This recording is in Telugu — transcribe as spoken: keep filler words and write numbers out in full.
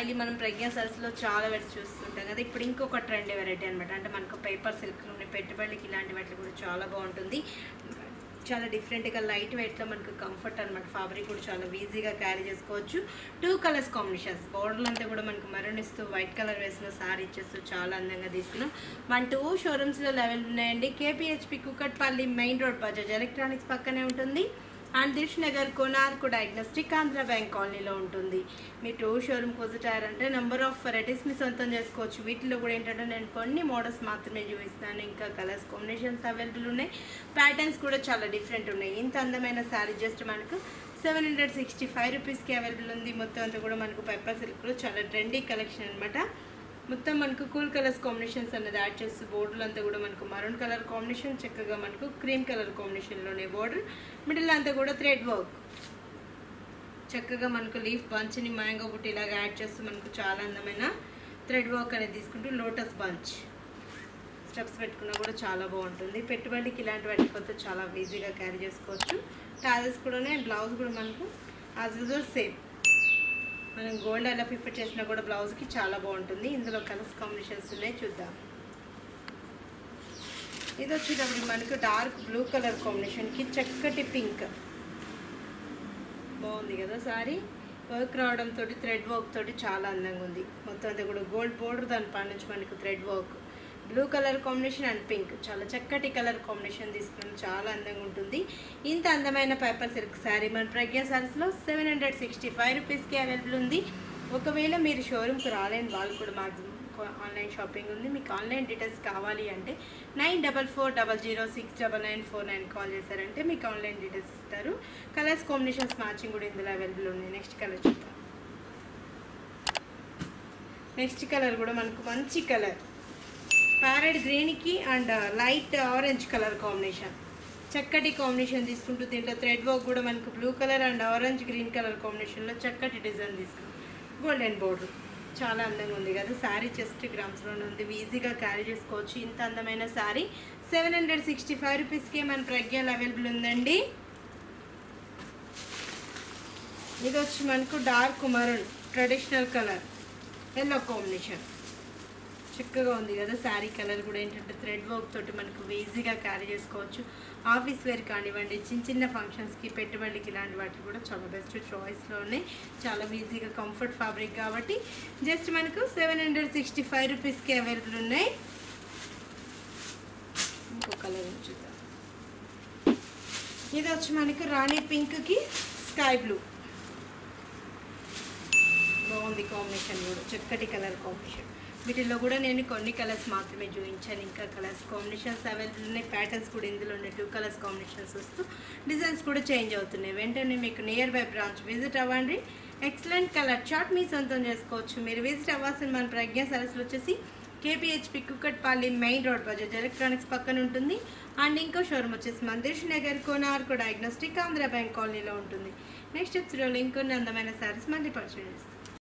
డైలీ మనం ప్రజ్ఞా సారీస్లో చాలా వెరైటీ చూస్తుంటాం కదా. ఇప్పుడు ఇంకొక ట్రెండ్ వెరైటీ అనమాట. అంటే మనకు పేపర్ సిల్క్లోనే పెట్టుబడికి ఇలాంటి వాటికి కూడా చాలా బాగుంటుంది. చాలా డిఫరెంట్గా లైట్ వెయిట్లో మనకు కంఫర్ట్ అనమాట. ఫ్యాబ్రిక్ కూడా చాలా ఈజీగా క్యారీ చేసుకోవచ్చు. టూ కలర్స్ కాంబినేషన్స్, బోర్డర్లు అంతా కూడా మనకు మెరూన్ ఇస్తూ వైట్ కలర్ వేసిన సారీ ఇచ్చేస్తూ చాలా అందంగా తీసుకున్నాం. మన టూ షోరూమ్స్లో లెవెల్ ఉన్నాయండి. KPHB Kukatpally main road Bajaj electronics పక్కనే ఉంటుంది. And Dilsukh Nagar Konark diagnostic Andhra bank కాలనీలో ఉంటుంది. మీ టూ షోరూమ్కి విజిట్ అయ్యారంటే నెంబర్ ఆఫ్ వెరైటీస్ మీ సొంతం చేసుకోవచ్చు. వీటిలో కూడా ఏంటంటే నేను కొన్ని మోడల్స్ మాత్రమే చూపిస్తాను. ఇంకా కలర్స్ కాంబినేషన్స్ అవైలబుల్ ఉన్నాయి. ప్యాటర్న్స్ కూడా చాలా డిఫరెంట్ ఉన్నాయి. ఇంత అందమైన శారీ జస్ట్ మనకు సెవెన్ హండ్రెడ్ సిక్స్టీ ఫైవ్ రూపీస్కి అవైలబుల్ ఉంది. మొత్తం అంతా కూడా మనకు పేపర్ సిల్క్లో చాలా ట్రెండీ కలెక్షన్ అనమాట. మొత్తం మనకు కూల్ కలర్స్ కాంబినేషన్స్ అనేది యాడ్ చేస్తూ బోర్డర్లు అంతా కూడా మనకు మరూన్ కలర్ కాంబినేషన్, చక్కగా మనకు క్రీమ్ కలర్ కాంబినేషన్లోనే బోర్డర్, మిడిల్ అంతా కూడా థ్రెడ్ వర్క్, చక్కగా మనకు లీఫ్ బంచ్ని మ్యాంగో బుట్టి ఇలాగా యాడ్ చేస్తూ మనకు చాలా అందమైన థ్రెడ్ వర్క్ అనేది తీసుకుంటూ లోటస్ బంచ్ స్టెప్స్ పెట్టుకున్నా కూడా చాలా బాగుంటుంది. పెట్టుబడికి ఇలాంటి వాటి కొత్త చాలా ఈజీగా క్యారీ చేసుకోవచ్చు. టాజెస్ కూడా బ్లౌజ్ కూడా మనకు యాజ్ యూజువల్ సేమ్ మనం గోల్డ్ అలా ప్రిఫర్ చేసినా కూడా బ్లౌజ్కి చాలా బాగుంటుంది. ఇందులో కలర్స్ కాంబినేషన్స్ ఉన్నాయి, చూద్దాం. ఇది వచ్చేటప్పుడు మనకు డార్క్ బ్లూ కలర్ కాంబినేషన్కి చక్కటి పింక్, బాగుంది కదా సారీ. వర్క్ రావడంతో థ్రెడ్ వర్క్ తోటి చాలా అందంగా ఉంది. మొత్తం అంతా కూడా గోల్డ్ బోర్డర్, దానిపై నుంచి మనకు thread work, blue colour combination and pink, చాలా చక్కటి కలర్ కాంబినేషన్ తీసుకుని చాలా అందంగా ఉంటుంది. ఇంత అందమైన పేపర్ సిల్క్ శారీ మన ప్రజ్ఞా సారీస్లో సెవెన్ హండ్రెడ్ సిక్స్టీ ఫైవ్ రూపీస్కి అవైలబుల్ ఉంది. ఒకవేళ మీరు షోరూమ్కి రాలేని వాళ్ళు కూడా మాక్సిమం ఆన్లైన్ షాపింగ్ ఉంది. మీకు ఆన్లైన్ డీటెయిల్స్ కావాలి అంటే nine double four double zero six double nine four nine call చేశారంటే మీకు ఆన్లైన్ డీటెయిల్స్ ఇస్తారు. కలర్స్ కాంబినేషన్స్ మ్యాచింగ్ కూడా ఇందులో అవైలబుల్ ఉంది. నెక్స్ట్ కలర్ చూద్దాం. నెక్స్ట్ కలర్ కూడా మనకు మంచి కలర్, ప్యారెట్ గ్రీన్కి and light orange colour combination, చక్కటి కాంబినేషన్ తీసుకుంటూ దీంట్లో థ్రెడ్ వర్క్ కూడా మనకు blue colour and orange green colour కాంబినేషన్లో చక్కటి డిజైన్ తీసుకున్నాం. గోల్డెన్ బోర్డర్ చాలా అందంగా ఉంది కదా. శారీ చెస్ట్ గ్రామ్స్లోనే ఉంది, ఈజీగా క్యారీ చేసుకోవచ్చు. ఇంత అందమైన sari seven hundred sixty five రూపీస్కి మన ప్రజ్ఞలు అవైలబుల్ ఉందండి. ఇది వచ్చి మనకు dark maroon traditional colour yellow combination, చక్కగా ఉంది కదా. శారీ కలర్ కూడా ఏంటంటే థ్రెడ్ వర్క్ తోటి మనకు ఈజీగా క్యారీ చేసుకోవచ్చు. ఆఫీస్ వేర్ కానివ్వండి, చిన్న చిన్న ఫంక్షన్స్కి, పెట్టుబడికి ఇలాంటి వాటికి కూడా చాలా బెస్ట్ చాయిస్లో ఉన్నాయి. చాలా ఈజీగా కంఫర్ట్ ఫ్యాబ్రిక్ కాబట్టి జస్ట్ మనకు సెవెన్ హండ్రెడ్ సిక్స్టీ ఫైవ్ రూపీస్కి అవైలబుల్ ఉన్నాయి. ఇంకో కలర్ చూద్దాం. ఇది వచ్చి మనకు రాణి పింక్కి స్కై బ్లూ, బాగుంది కాంబినేషన్ కూడా, చక్కటి కలర్ కాంబినేషన్. వీటిల్లో కూడా నేను కొన్ని కలర్స్ మాత్రమే చూపించాను. ఇంకా కలర్స్ కాంబినేషన్స్ అవైలబుల్ ఉన్నాయి. ప్యాటర్న్స్ కూడా ఇందులో ఉన్నాయి. టూ కలర్స్ కాంబినేషన్స్ వస్తూ డిజైన్స్ కూడా చేంజ్ అవుతున్నాయి. వెంటనే మీకు నియర్ బై బ్రాంచ్ విజిట్ అవ్వండి. ఎక్సలెంట్ కలర్ చార్ట్ మీ సొంతం చేసుకోవచ్చు. మీరు విజిట్ అవ్వాల్సిన మన ప్రజ్ఞా సారీస్లో వచ్చేసి KPHB Kukatpally main road Bajaj electronics పక్కన ఉంటుంది. అండ్ ఇంకో షోరూమ్ వచ్చేసి మన దిల్ష్ నగర్ కోనార్క్ డయాగ్నోస్టిక్ ఆంధ్ర బ్యాంక్ కాలనీలో ఉంటుంది. నెక్స్ట్ ఎపిసోడ్లో ఇంకొన్ని అందమైన సారీస్ మళ్ళీ పరిచయం చేస్తాం.